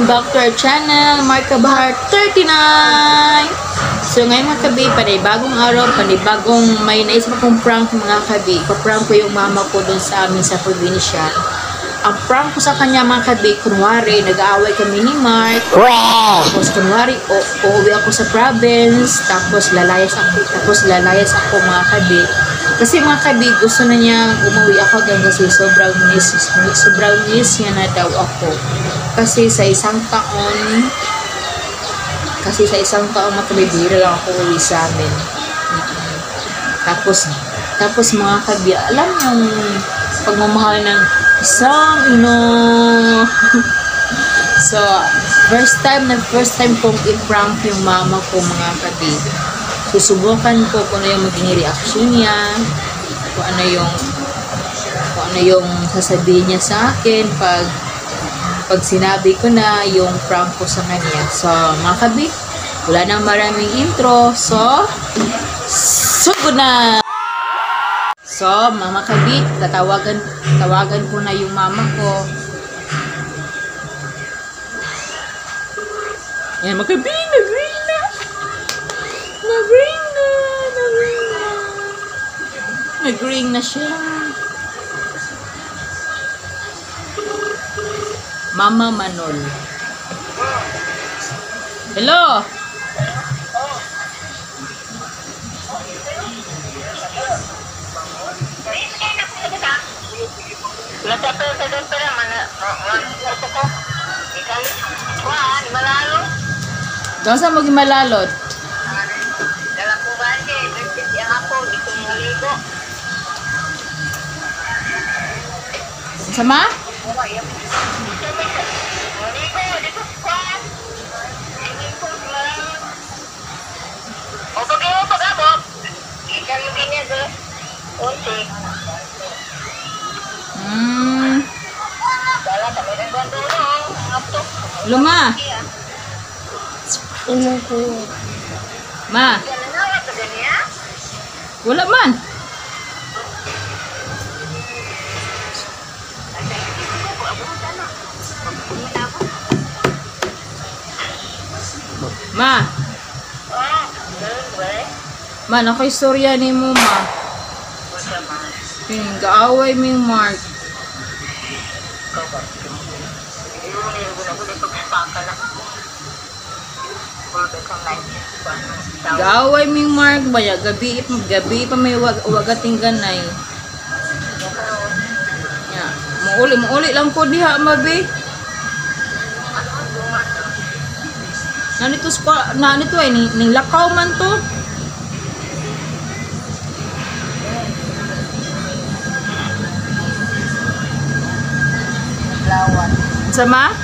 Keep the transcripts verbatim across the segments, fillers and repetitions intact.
welcome back to our channel, Marka Bahar thirty-nine. So ngayon mga kabi, panibagong araw, panibagong may naisip akong prank mga kabi. Pa-prank ko yung mama ko doon sa amin sa probinsya. Ang prank ko sa kanya mga kabi, kunwari, nag-aaway kami ni Mark. Tapos kunwari, uuwi ako sa province, tapos lalayas ako, tapos lalayas ako mga kabi. Kasi mga kabi, gusto na niya umuwi ako hanggang kasi sobrang miss, sobrang miss niya na daw ako. Kasi sa isang taon, kasi sa isang taon mga kabi, bihira lang ako uwi sa amin. Tapos, tapos mga kabi, alam yung pagmamahal ng isang ino. So, first time na first time kong i-prank yung mama ko mga kabi. Susubukan ko kung ano yung magiging reaction niya, kung ano yung kung ano yung sasabihin niya sa akin pag pag sinabi ko na yung prank ko sa kanya. So, mga kabi, wala nang maraming intro. So, sugod na! So, mga kabi, tatawagan, tawagan ko na yung mama ko. Yan, mga kabi, nag-ring na! Nag-ring na! Nag-ring na! Nag-ring na siya. Mama Manol. Hello? Gawin sa mo gimalalot? Dalam ko ba niya, nagsit yang ako, di ko naligo. Sama? Naligo, di ko kuwan. Naligo, kuwan. O, pag-iwo, pag-abot. Ikaw yung binyago. Unti. Hmm. Dala, kami ng bandulong. Ngapto. Luma. Ino ko. Ma. Gananawa ka ganyan? Wala man. Ma. Oh, ganun ba eh? Man, ako istorya ni mo, ma. Basta man. Hmm, gaaway mo yung Mark. Ikaw ba? Iyo, niligo na ko dito paka lang. Pulbe kang light. Gaaway mo yung Mark ba ya? Gabi, gabi pa may wag, wagating ganay. Ya, muuli, muuli lang ko diha, mabi. Nanito spa, nanito ay ning, ning lakaw man to. Lawan. Sama?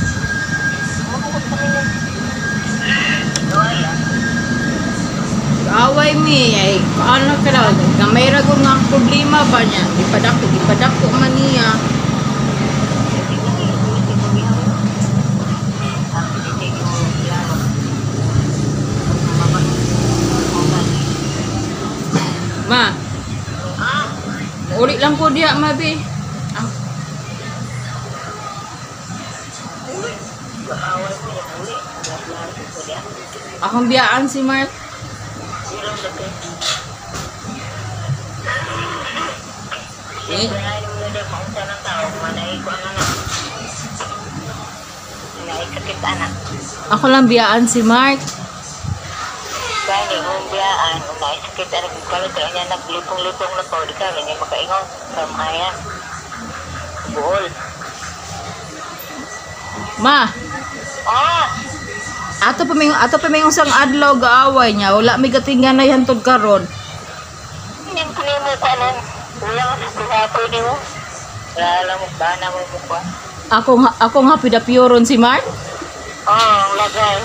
Away mi ay paano ka daw? Gamay ra gud nga ang problema ba niya? Ipadako, ipadako man niya. Ma. Uli lang ko diya, mabi. Ah. Akong biyaan si Mark. Eh? Ako lang biyaan si Mark. Kaya ni mong biyaan, unay sakit anak ko kalit niya naglipong-lipong na po, di ka rin yung makaingon, kamayan. Buhol. Ma. Oh! Ato pa may ato pa may usang adlaw gaaway niya. Wala may gatingan na hantod karon. Hindi ko ni mo pa nun. Ulang sa pwede mo. Wala lang mo ba na mo mukha. Ako nga ako nga pidapyoron si Mark. Oh, lagay.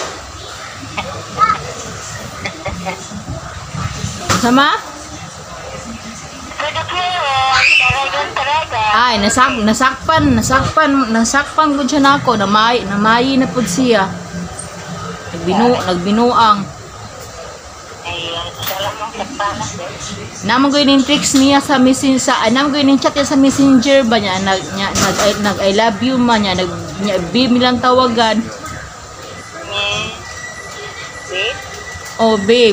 Sama? Pwede ko yun. Talagang talaga. Ay, nasak nasakpan, nasakpan, nasakpan gud siya nako. Namay, namayi na pud siya. Nagbinu, nagbinuang. Ay, salamat. panas din. Naman ko yung tricks niya sa messenger sa naman ko yung chat niya sa messenger ba niya nag niya, nag, I, nag I love you man niya nag niya B milang tawagan. Eh, wait. Oh babe.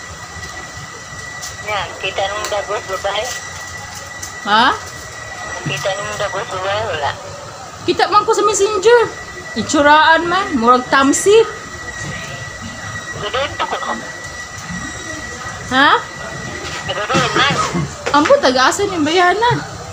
Yan, kita nung dagos babae. Ha? Kita nung dagos babae, wala. Kita man ko sa messenger. Itsuraan man, murag tamsi. Gudin to ko. Ha? Gudin man. Ambo taga-asa ni bayana.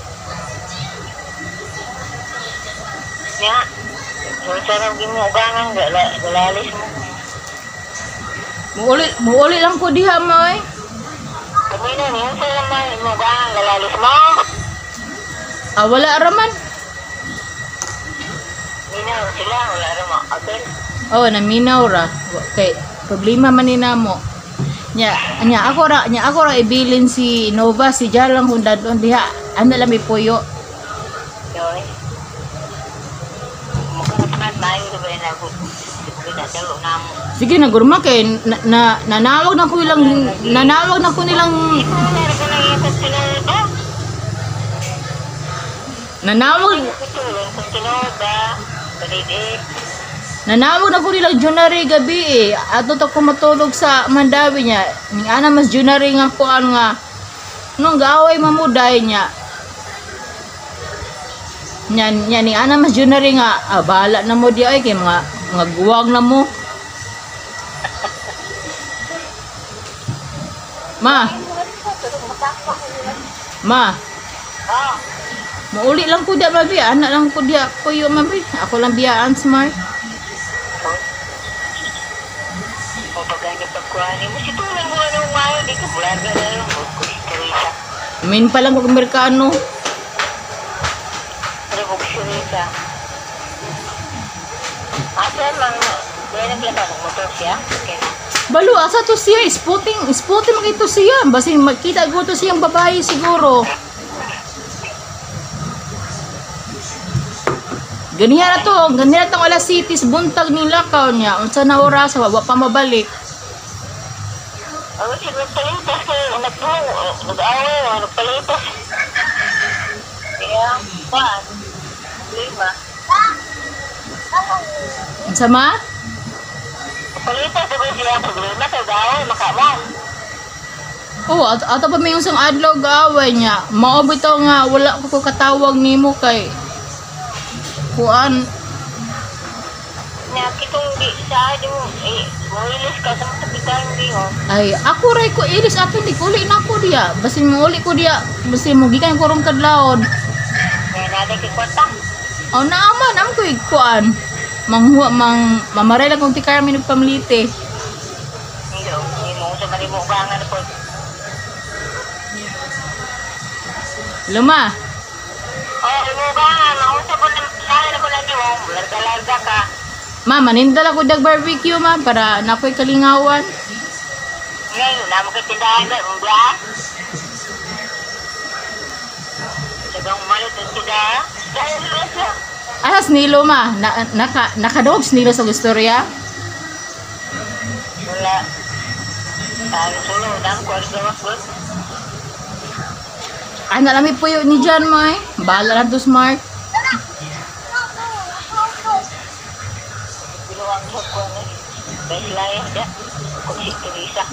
Nya, yung sarang gimugangan, gala- galalis mo. Muuli muuli lang ko diha may. Kumina, yung sarang man, gimugangan, galalis mo. Ah wala raman. Mina, sila, wala rin mo. Abel. Oh, naminaw ra. Wa- Kay problema man ni namo. Nya, nya ako ra, nya ako ra ibilin si Nova si Jalang kung dadon diha. Ano lang may puyo. Yoy. Mukhang mayo na ba yun ako? Pinadalo na mo. Sige na gurma kay na, na nanawag na ko ilang nanawag na ko nilang Ito, meron ko lang yung sinunod ba? nanawag Ito, yung sinunod ba? Balidit. nanawag na ko nilang Junary gabi eh. Ato to ko matulog sa Mandawi niya. Ning ana mas Junary nga ko ano nga nung gaaway mamuday niya. Nya nya ni ana mas Junary nga ah, bahala na mo di ay kay mga mga guwag na mo. Ma, ma, Ah, mauli lang ko diya mabi, anak lang ko diya kuyo mabi. Ako lang biyaan smart. o pagkanya pagkuhanin mo, si Tulang mo anong mayo, di ka bulan ka na lang, o si Teresa. Min pa lang ko Amerikano. Ano ko si Teresa? Asa man, dahil naglaba ng motor siya? Okay. Balo, asa to siya? Spotting, spotting makito siya. Basin makita ko to siyang babae siguro. Ganiya na to, ganiya na tong alas cities, buntag ni lakaw niya. Unsa na oras, wa pa mabalik. Ako si nagpalitas ko, nagpulong, nag-away, nagpalitas. Kaya, kuhan, lima. Unsa ma? Nagpalitas ako siya, problema, nag-away, makamo. Oh, at ato pa may usang adlaw gaaway niya. Mao bitaw nga wala ko ko katawag nimo kay kuan. Nya kitong di sa di mo, eh, muilis ka sa mga tapitan, di mo. Ay, ako ray ko ilis ato di ko uli na ko diya. Basin mo uli ko diya. Basin mo gikan ko rong kadlawon. Kaya natin kikwata. Oh, naaman am ko kuan. Manghuwa mang mamaray lang kung tikar mi nagpamlite. Hindi, hindi mo sa marimugangan po. Luma. Oh, rimugangan, mausap ko na, sana ko na di mo, larga-larga ka. Ma, manindala ko dag barbecue ma para nakoy kalingawan. Ngayon, na magkatindahan na, umbla. Sagang umalit ang tindahan. Dahil na siya. Ahas nilo ma, na, naka nakadogs nilo sa istorya. Wala. Tayo solo, dami ko alis gawas ko. Ay, nalami po yun ni John mo eh. Bahala lang to smart. Binuwang sa ko na. Best life, ya. Kung si Teresa.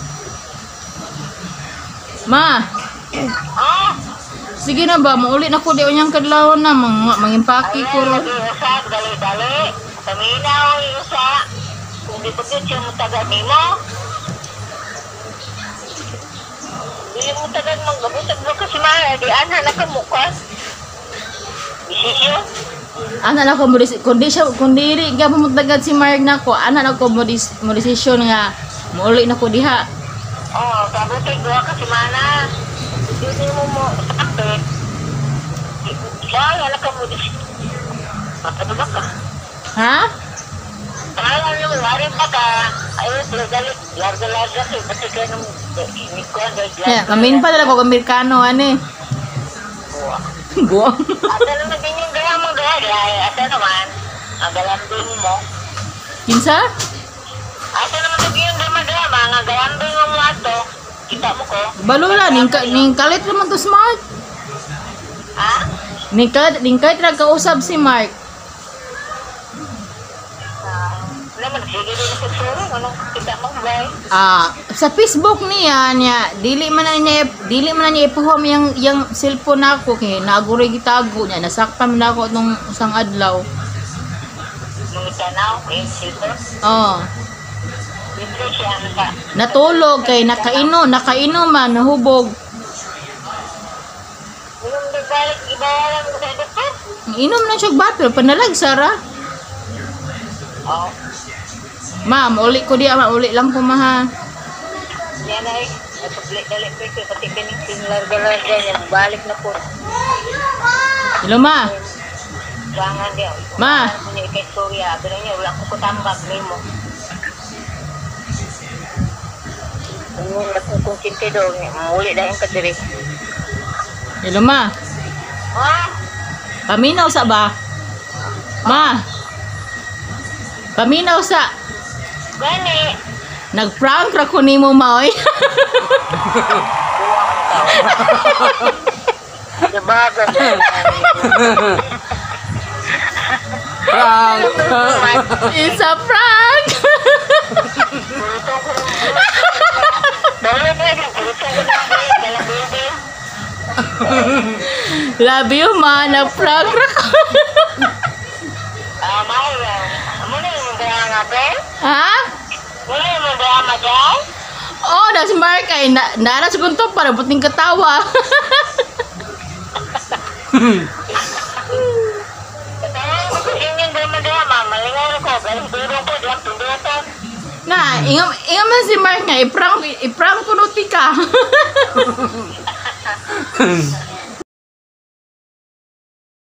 Ma, Ah! sige na ba? Mauli na ko di unyang kadlawon na. Mang, mangimpaki ko Ayun, ron. nag-iusak, dali-dali. Paminaw, iusak. Kung di ko yun siya mo taga nimo. Dili mo taga mong gabutag mo kasi mga di ana na ka mukha. Isisyo? Ana na ko mo dis- kundi siya kundi dili ga pamutagad si Mark na ko. Ana na ko mo dis- mo desisyon nga mauli na ko diha. Oo, kabutag doon kasi mana. Hindi mo mo sakit. Kaya na ka mo dis. Mataba ka. Ha? Kaya nyo, wari pa ka. Ayun, dali, larga-larga ka. Kasi ka nung inikuan, Yeah, mamin pa talaga ko Amerikano ani. Buwang. Asa naman din yung gaya mong gaya. Asa naman, ang galambing mo. Kinsa? Asa naman din yung gaya mga galambing mo mo ato. kita mo ko. Balula, ning, ka- ning kalit naman to si Mark. Ha? Ning kalit, ning kalit na kausap si Mark. Ah, naman, sige din sa suro. Anong kita mo ba? Ah, sa Facebook niya niya, dili man na niya, dili man na niya ipuhom yang yang cellphone nako kay naguray gitago niya, nasaktan man ako nung isang adlaw. Nung itanaw, eh, silver. Oh, Dito siya ang ka. natulog kay nakaino, nakaino man nahubog. Nung nabalik, ibawalan mo sa doktor? Inom na siya bato, panalag Sara. Oo. Ma'am, uli ko di ama, uli lang ko maha. Yan ay, nagpablik-dalik ko ito, pati kaning sinlarga-larga niya, balik na po. Hello ma. Gangan dia. Ma. Punya kay Surya, bilang niya, wala ko kutambag nimo. Kung nakukong cinta daw, muli dahil ka diri. Hello ma. Ha? Paminaw sa ba? Ma. Paminaw sa. Gani. Nag-prank ra ko nimo ma oy. Nabaga. Prank. It's a prank. Dawit na yung pulutong ko lang dalang building. Love you ma, nag-prank ra ko. Ah, mahal lang. Muna yung mga nga, be? Ha? Muna yung mga ama dyan? Oh, das Mark ay na nara sa gunto para buting katawa. Katawa ko sa inyong drama-drama. Malingaw ko. Galing durong po. Diyan pindutan. Na, ingam ingam man si Mark nga i-prank i-prank ko nuti ka.